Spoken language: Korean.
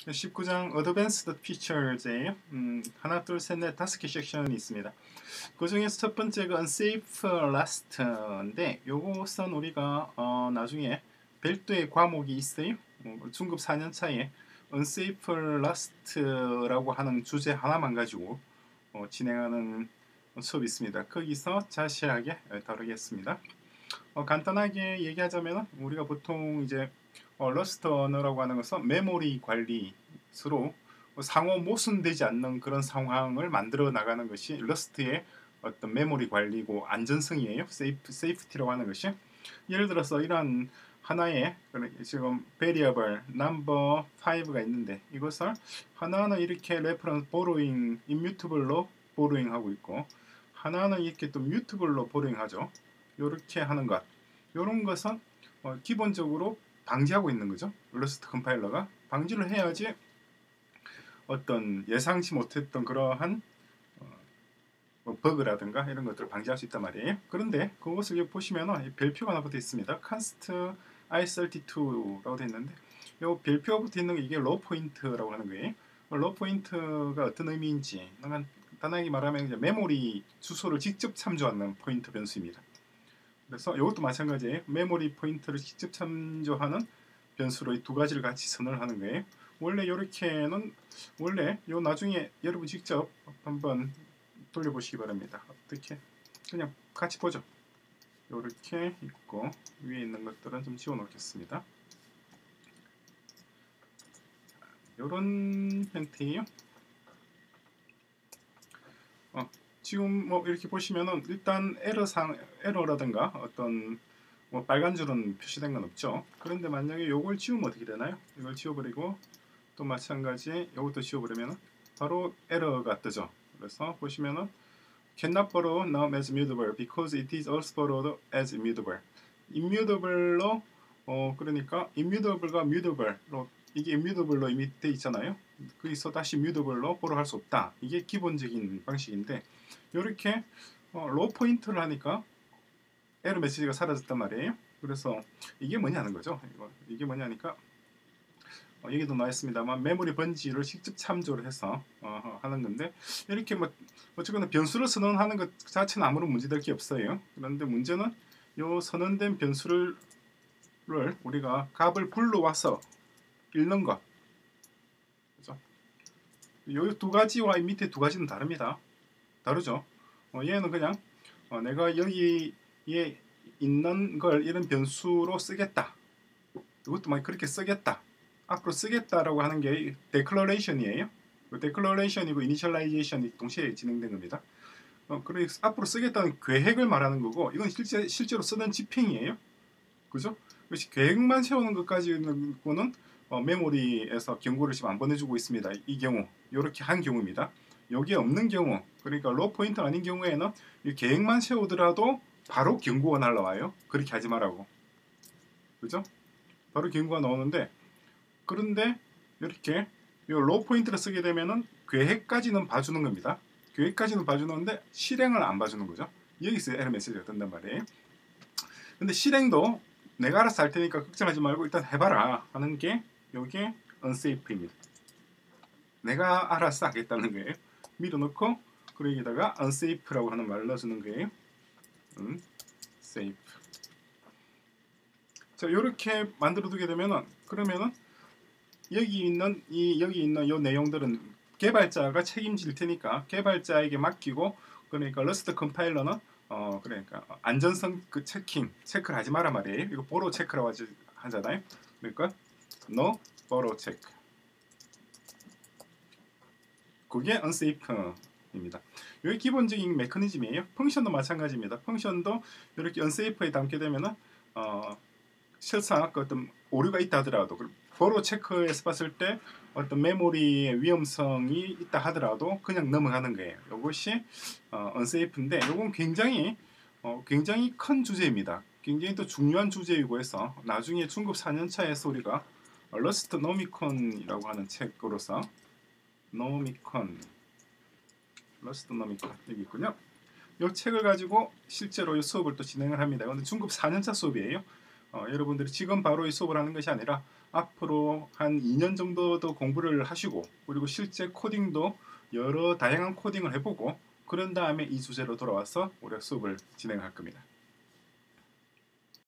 19장 Advanced Features에요. 하나, 둘, 셋, 넷, 5개 섹션이 있습니다. 그 중에서 첫 번째가 Unsafe Last인데 요것은 우리가 나중에 별도의 과목이 있어요. 중급 4년 차에 Unsafe Last라고 하는 주제 하나만 가지고 진행하는 수업이 있습니다. 거기서 자세하게 다루겠습니다. 간단하게 얘기하자면 우리가 보통 이제 러스트 언어라고 하는 것은 메모리 관리로 상호 모순되지 않는 그런 상황을 만들어 나가는 것이 러스트의 어떤 메모리 관리고 안전성이에요. 세이프티라고 하는 것이. 예를 들어서 이런 하나의 지금 variable number 5가 있는데 이것을 하나는 이렇게 reference borrowing immutable로 borrowing 하고 있고 하나는 이렇게 또 mutable로 borrowing 하죠. 이렇게 하는 것. 이런 것은 기본적으로 방지하고 있는 거죠. 러스트 컴파일러가 방지를 해야지 어떤 예상치 못했던 그러한 버그라든가 이런 것들을 방지할 수 있단 말이에요. 그런데 그것을 여기 보시면 별표가 하나 붙어 있습니다. const i32라고 되어 있는데 이 별표가 붙어 있는 게 이게 low point라고 하는 거예요. low point가 어떤 의미인지 간단하게 말하면 이제 메모리 주소를 직접 참조하는 포인터 변수입니다. 그래서 이것도 마찬가지예요. 메모리 포인터를 직접 참조하는 변수로 이 두 가지를 같이 선언을 하는 거예요. 원래 이렇게는 원래 요 나중에 여러분 직접 한번 돌려보시기 바랍니다. 어떻게 그냥 같이 보죠. 이렇게 있고 위에 있는 것들은 좀 지워 놓겠습니다. 이런 형태예요. 지금 뭐 이렇게 보시면은 일단 에러라든가 어떤 뭐 빨간 줄은 표시된 건 없죠. 그런데 만약에 요걸 지우면 어떻게 되나요? 이걸 지워버리고 또 마찬가지 이것도 지워버리면 바로 에러가 뜨죠. 그래서 보시면은 cannot borrow now as immutable because it is also borrowed as immutable. immutable로 그러니까 immutable가 mutable로 이게 immutable로 이미 돼 있잖아요. 거기서 다시 mutable로 borrow 할 수 없다. 이게 기본적인 방식인데 이렇게 low 포인트를 하니까 에러 메시지가 사라졌단 말이에요. 그래서 이게 뭐냐는 거죠. 이게 뭐냐니까 여기도 나와 있습니다만 메모리 번지를 직접 참조를 해서 하는 건데 이렇게 뭐 어쨌거나 변수를 선언하는 것 자체는 아무런 문제될 게 없어요. 그런데 문제는 요 선언된 변수를 우리가 값을 불러와서 읽는 것. 그죠? 요 두 가지와 밑에 두 가지는 다릅니다. 다르죠. 얘는 그냥 내가 여기에 있는 걸 이런 변수로 쓰겠다. 이것도 막 그렇게 쓰겠다. 앞으로 쓰겠다라고 하는 게 declaration이에요. declaration이고 initialization이 동시에 진행된 겁니다. 그래서 앞으로 쓰겠다는 계획을 말하는 거고 이건 실제로 쓰는 집행이에요. 그죠? 그래서 계획만 세우는 것까지는 메모리에서 경고를 지금 안 보내주고 있습니다. 이 경우 이렇게 한 경우입니다. 여기에 없는 경우 그러니까 로우 포인트 아닌 경우에는 이 계획만 세우더라도 바로 경고가 날라와요. 그렇게 하지 말라고. 그죠? 바로 경고가 나오는데 그런데 이렇게 이 로우 포인트를 쓰게 되면은 계획까지는 봐주는 겁니다. 계획까지는 봐주는데 실행을 안 봐주는 거죠. 여기서 에러 메시지가 뜬단 말이에요. 근데 실행도 내가 알아서 할 테니까 걱정하지 말고 일단 해봐라 하는 게 여기에 unsafe입니다. 내가 알아서 하겠다는 거예요. 밀어넣고 그리고 여기다가 unsafe라고 하는 말을 넣어주는 거예요. unsafe. 자, 이렇게 만들어두게 되면은 그러면은 여기 있는 이 내용들은 개발자가 책임질 테니까 개발자에게 맡기고 그러니까 러스트 컴파일러는 그러니까 안전성 그 체크를 하지 마라 말이에요. 이거 보로 체크라고 하잖아요. 그러니까 no borrow check. 그게 unsafe입니다. 이게 기본적인 메커니즘이에요. 펑션도 마찬가지입니다. 펑션도 이렇게 unsafe에 담게 되면은 실상 어떤 오류가 있다 하더라도 보로 체크에서 봤을 때 어떤 메모리의 위험성이 있다 하더라도 그냥 넘어가는 거예요. 이것이 unsafe인데 이건 굉장히 큰 주제입니다. 굉장히 또 중요한 주제이고 해서 나중에 중급 4년차에서 우리가 러스트 노미콘이라고 하는 책으로서 러스트 노미콘 여기 있군요. 이 책을 가지고 실제로 이 수업을 또 진행을 합니다. 근데 중급 4년차 수업이에요. 여러분들이 지금 바로 이 수업을 하는 것이 아니라 앞으로 한 2년 정도 더 공부를 하시고 그리고 실제 코딩도 여러 다양한 코딩을 해보고 그런 다음에 이 주제로 돌아와서 우리가 수업을 진행할 겁니다.